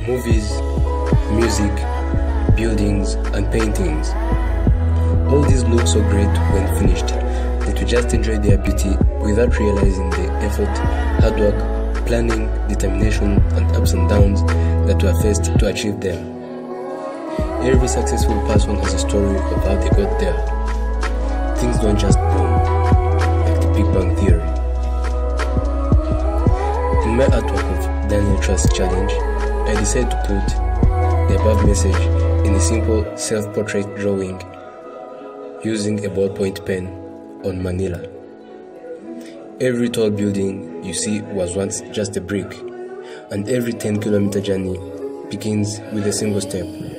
movies, music, buildings, and paintings. All these look so great when finished that we just enjoy their beauty without realizing the effort, hard work, planning, determination, and ups and downs that were faced to achieve them. Every successful person has a story of how they got there. Things don't just boom, like the Big Bang Theory. In my artwork of Daniel Trust Challenge, I decided to put the above message in a simple self-portrait drawing using a ballpoint pen on manila. Every tall building you see was once just a brick, and every 10-kilometer journey begins with a single step.